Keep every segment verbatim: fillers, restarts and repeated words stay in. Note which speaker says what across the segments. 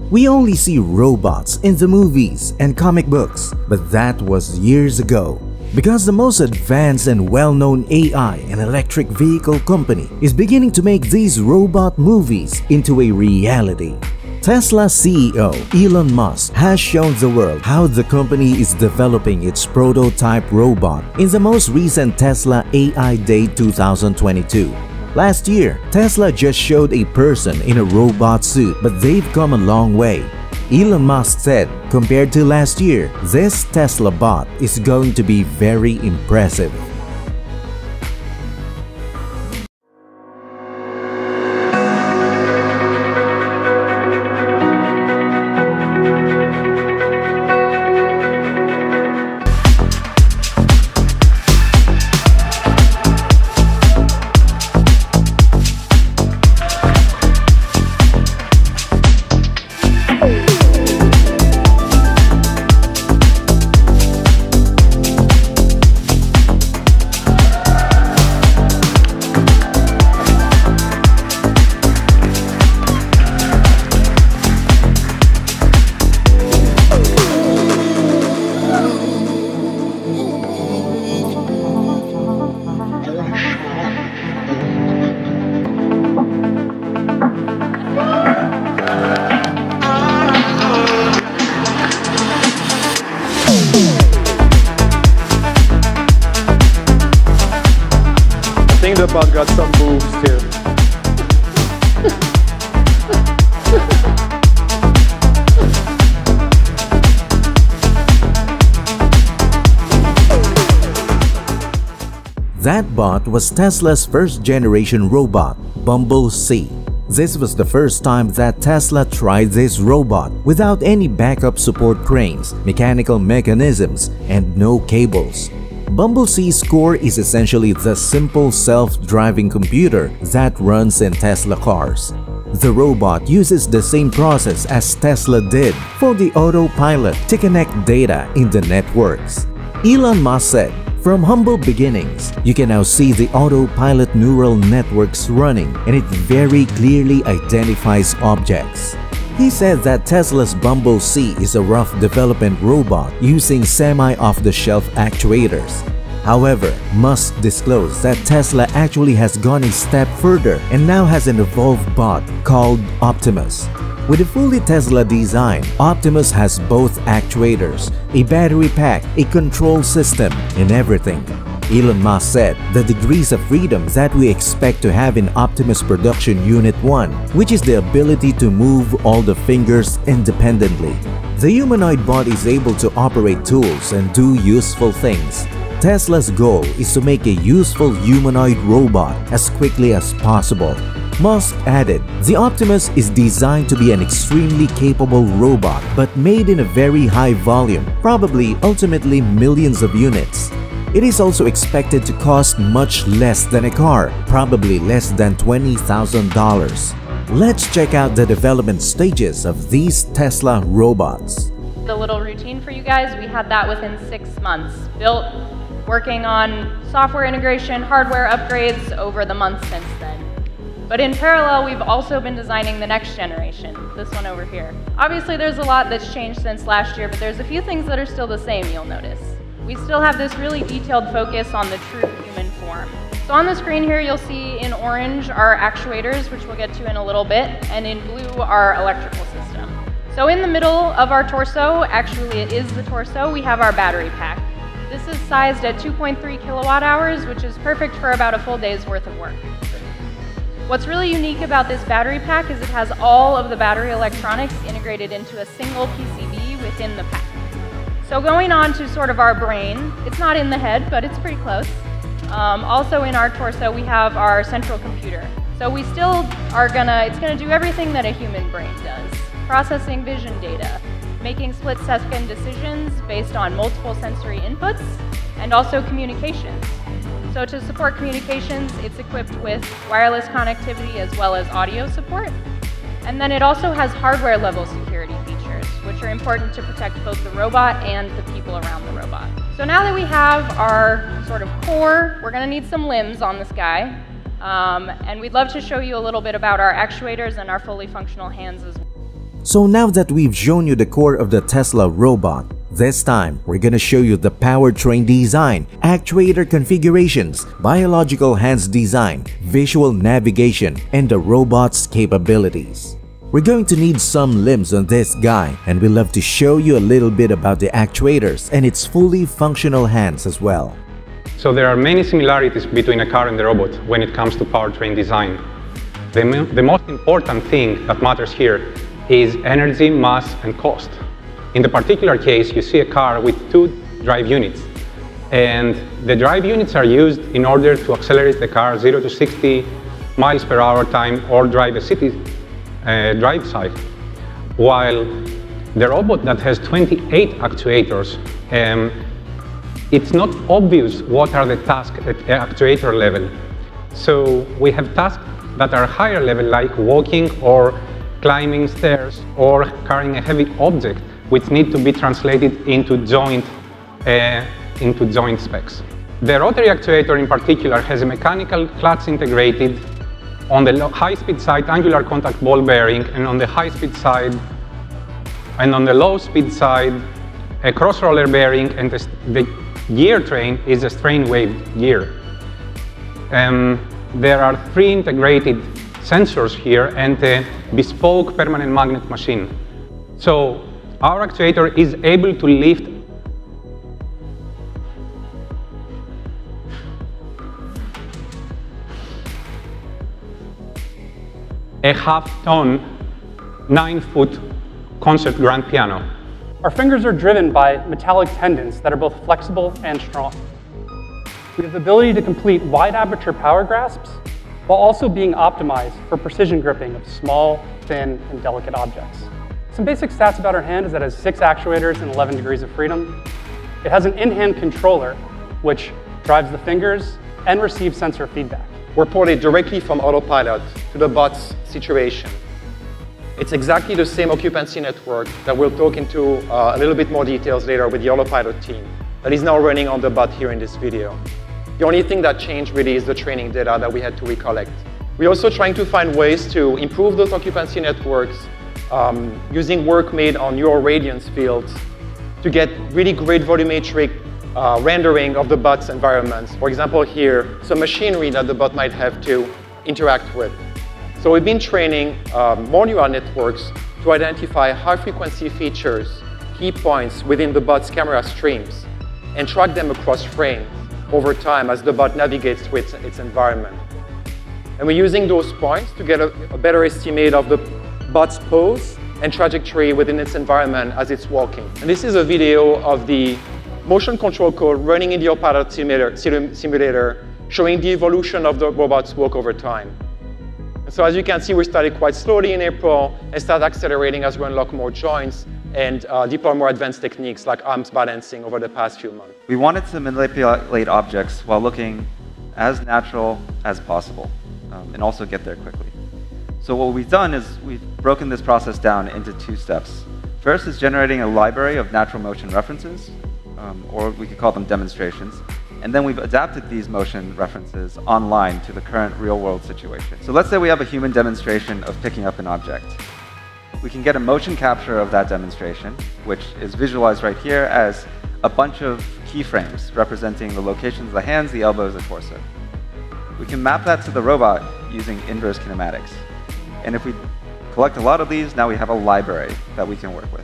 Speaker 1: We only see robots in the movies and comic books, but that was years ago. Because the most advanced and well-known A I and electric vehicle company is beginning to make these robot movies into a reality. Tesla C E O Elon Musk has shown the world how the company is developing its prototype robot in the most recent Tesla A I Day two thousand twenty-two. Last year, Tesla just showed a person in a robot suit, but they've come a long way. Elon Musk said, compared to last year, this Tesla bot is going to be very impressive.
Speaker 2: I think the bot got some moves too.
Speaker 1: That bot was Tesla's first-generation robot, Bumblebee. This was the first time that Tesla tried this robot without any backup support cranes, mechanical mechanisms, and no cables. Bumblebee's core is essentially the simple self-driving computer that runs in Tesla cars. The robot uses the same process as Tesla did for the autopilot to connect data in the networks. Elon Musk said, "From humble beginnings, you can now see the autopilot neural networks running, and it very clearly identifies objects." He said that Tesla's Bumblebee is a rough development robot using semi-off-the-shelf actuators. However, Musk disclosed that Tesla actually has gone a step further and now has an evolved bot called Optimus. With a fully Tesla design, Optimus has both actuators, a battery pack, a control system, and everything. Elon Musk said the degrees of freedom that we expect to have in Optimus Production Unit one, which is the ability to move all the fingers independently. The humanoid bot is able to operate tools and do useful things. Tesla's goal is to make a useful humanoid robot as quickly as possible. Musk added, "The Optimus is designed to be an extremely capable robot, but made in a very high volume, probably ultimately millions of units. It is also expected to cost much less than a car, probably less than twenty thousand dollars. Let's check out the development stages of these Tesla robots.
Speaker 3: The little routine for you guys, we had that within six months. Built, working on software integration, hardware upgrades over the months since then. But in parallel, we've also been designing the next generation, this one over here. Obviously, there's a lot that's changed since last year, but there's a few things that are still the same, you'll notice. We still have this really detailed focus on the true human form. So on the screen here, you'll see in orange our actuators, which we'll get to in a little bit, and in blue our electrical system. So in the middle of our torso, actually it is the torso, we have our battery pack. This is sized at two point three kilowatt hours, which is perfect for about a full day's worth of work. What's really unique about this battery pack is it has all of the battery electronics integrated into a single P C B within the pack. So going on to sort of our brain, it's not in the head, but it's pretty close. Um, also in our torso, we have our central computer. So we still are gonna, it's gonna do everything that a human brain does. Processing vision data, making split-second decisions based on multiple sensory inputs, and also communications. So to support communications, it's equipped with wireless connectivity as well as audio support. And then it also has hardware-level security features, which are important to protect both the robot and the people around the robot. So now that we have our sort of core, we're gonna need some limbs on this guy. Um, and we'd love to show you a little bit about our actuators and our fully functional hands as well.
Speaker 1: So now that we've shown you the core of the Tesla robot, this time we're gonna show you the powertrain design, actuator configurations, biological hands design, visual navigation, and the robot's capabilities. We're going to need some limbs on this guy, and we'd love to show you a little bit about the actuators and its fully functional hands as well.
Speaker 4: So there are many similarities between a car and the robot when it comes to powertrain design. The, mo the most important thing that matters here is energy, mass, and cost. In the particular case, you see a car with two drive units, and the drive units are used in order to accelerate the car zero to sixty miles per hour time or drive a city uh, drive side, while the robot that has twenty-eight actuators, um, it's not obvious what are the tasks at actuator level. So we have tasks that are higher level, like walking or climbing stairs or carrying a heavy object, which need to be translated into joint, uh, into joint specs. The rotary actuator in particular has a mechanical clutch integrated on the high-speed side angular contact ball bearing, and on the high-speed side and on the low-speed side a cross-roller bearing, and the, the gear train is a strain wave gear. Um, there are three integrated sensors here and a bespoke permanent magnet machine. So our actuator is able to lift a half-ton, nine-foot concert grand piano.
Speaker 5: Our fingers are driven by metallic tendons that are both flexible and strong. We have the ability to complete wide aperture power grasps while also being optimized for precision gripping of small, thin, and delicate objects. Some basic stats about our hand is that it has six actuators and eleven degrees of freedom. It has an in-hand controller, which drives the fingers and receives sensor feedback.
Speaker 2: We're ported directly from autopilot to the bot's situation. It's exactly the same occupancy network that we'll talk into uh, a little bit more details later with the autopilot team that is now running on the bot here in this video. The only thing that changed really is the training data that we had to recollect. We're also trying to find ways to improve those occupancy networks um, using work made on neural radiance fields to get really great volumetric uh, rendering of the bot's environments. For example, here, some machinery that the bot might have to interact with. So we've been training um, more neural networks to identify high-frequency features, key points within the bot's camera streams, and track them across frames over time as the bot navigates through its, its environment. And we're using those points to get a, a better estimate of the bot's pose and trajectory within its environment as it's walking. And this is a video of the motion control code running in the autopilot simulator, simulator showing the evolution of the robot's walk over time. And so as you can see, we started quite slowly in April and started accelerating as we unlock more joints and uh, deploy more advanced techniques like arms balancing over the past few months.
Speaker 6: We wanted to manipulate objects while looking as natural as possible, um, and also get there quickly. So what we've done is we've broken this process down into two steps. First is generating a library of natural motion references, um, or we could call them demonstrations. And then we've adapted these motion references online to the current real-world situation. So let's say we have a human demonstration of picking up an object. We can get a motion capture of that demonstration, which is visualized right here as a bunch of keyframes representing the locations of the hands, the elbows, and torso. We can map that to the robot using inverse kinematics. And if we collect a lot of these, now we have a library that we can work with.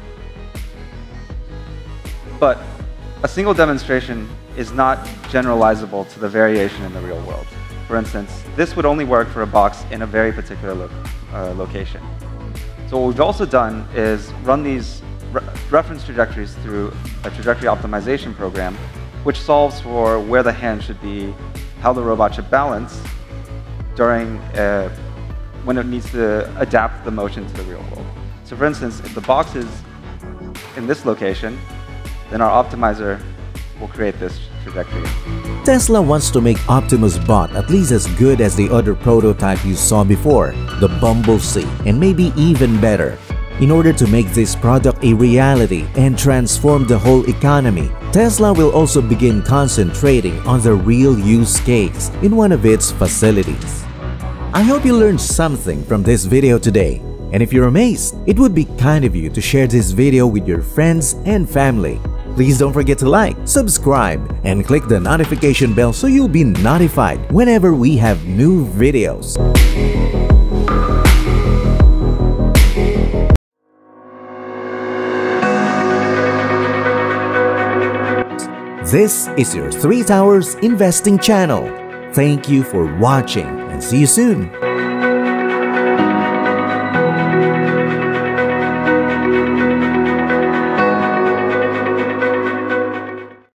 Speaker 6: But a single demonstration is not generalizable to the variation in the real world. For instance, this would only work for a box in a very particular lo uh, location. So what we've also done is run these re reference trajectories through a trajectory optimization program, which solves for where the hand should be, how the robot should balance during uh, when it needs to adapt the motion to the real world. So for instance, if the box is in this location, then our optimizer will create this trajectory.
Speaker 1: Tesla wants to make Optimus Bot at least as good as the other prototype you saw before, the Bumblebee, and maybe even better. In order to make this product a reality and transform the whole economy, Tesla will also begin concentrating on the real use case in one of its facilities. I hope you learned something from this video today. And if you're amazed, it would be kind of you to share this video with your friends and family. Please don't forget to like, subscribe, and click the notification bell so you'll be notified whenever we have new videos. This is your Three Towers Investing channel. Thank you for watching and see you soon.